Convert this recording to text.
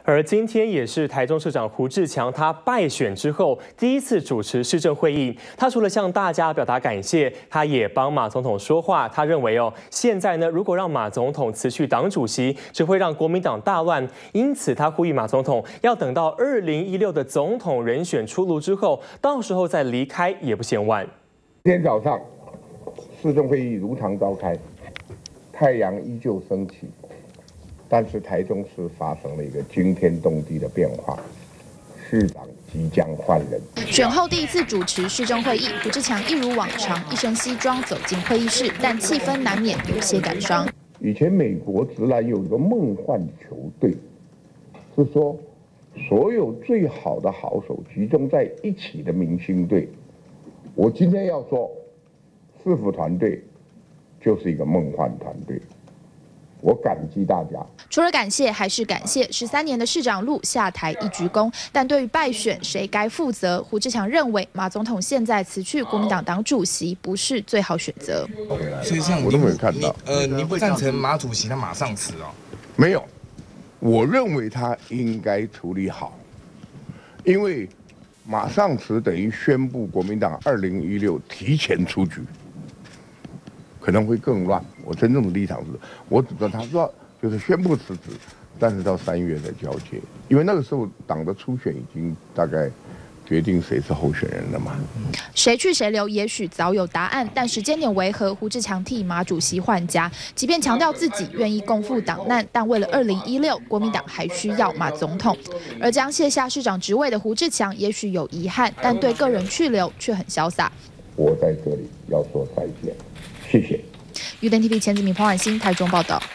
而今天也是台中市长胡志强他败选之后第一次主持市政会议。他除了向大家表达感谢，他也帮马总统说话。他认为现在呢，如果让马总统辞去党主席，只会让国民党大乱。因此，他呼吁马总统要等到2016的总统人选出炉之后，到时候再离开也不嫌晚。 今天早上，市政会议如常召开，太阳依旧升起。 但是台中市发生了一个惊天动地的变化，市长即将换人。 选后第一次主持市政会议，胡志强一如往常一身西装走进会议室，但气氛难免有些感伤。 以前美国职篮有一个梦幻球队，是说所有最好的好手集中在一起的明星队。我今天要说，市府团队就是一个梦幻团队。 我感激大家。 除了感谢，还是感谢13年的市长路下台一鞠躬。但对于败选，谁该负责？胡志强认为，马总统现在辞去国民党党主席不是最好选择。 所以这样我都没有看到。 你不赞成马主席他马上辞哦？ 没有，我认为他应该处理好，因为马上辞等于宣布国民党2016提前出局。 可能会更乱。我真正的立场是，我指责他说就是宣布辞职，但是到3月再交接，因为那个时候党的初选已经大概决定谁是候选人了嘛。 谁去谁留，也许早有答案，但时间点为何？胡志强替马主席换家，即便强调自己愿意共赴党难，但为了2016，国民党还需要马总统。而将卸下市长职位的胡志强，也许有遗憾，但对个人去留却很潇洒。 我在这里要说再见。 谢谢。 UDN TV 钱子明、彭婉欣台中报道。